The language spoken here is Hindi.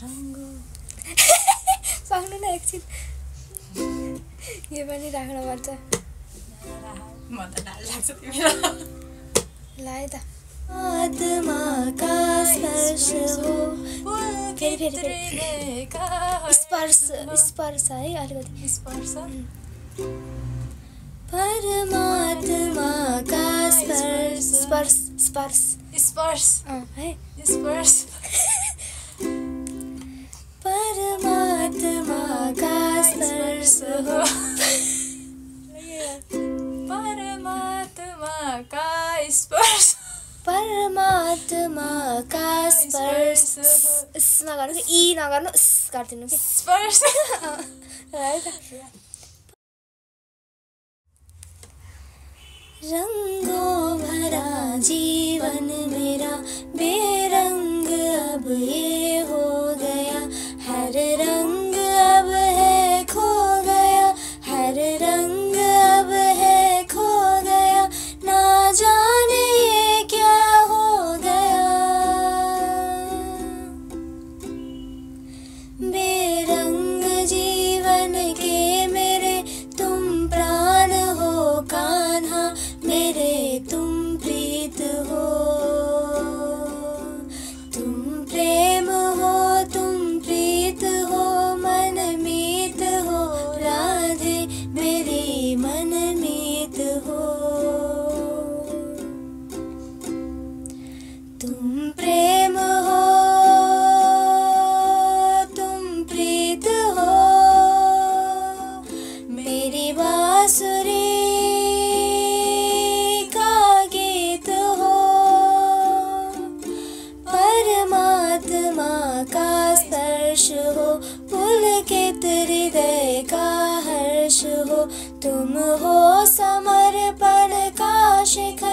रङ्गो सक्नु न एकछिन यो पनि राख्नुपर्छ म त डाल लाग्छ तिमीलाई ल है त आत्मा का स्पर्श हो फेरि स्पर्श स्पर्श है अलिकति स्पर्श परमात्मा का स्पर्श स्पर्श स्पर्श स्पर्श है स्पर्श परमात्मा का स्पर्श हो परमात्मा का स्पर्श परमात्मा का स्पर्श नगर्नु कि ई नगर्नु गरिदिनु कि स्पर्श है त रंगों भरा जीवन मेरा बेरंग अब ये हो गया हर रंग अब है खो गया हर रंग अब है खो गया ना जाने ये क्या हो गया बेरंग जीवन के मेरे तुम प्राण हो कान्हा मेरे तुम प्रीत हो तुम प्रेम हो तुम प्रीत हो मन मीत हो राधे मेरी मन मीत हो तुम प्रेम हो तुम प्रीत हो मेरी बांसुरी हो पुलकित हृदय का हर्ष हो तुम हो समर्पण का शिखर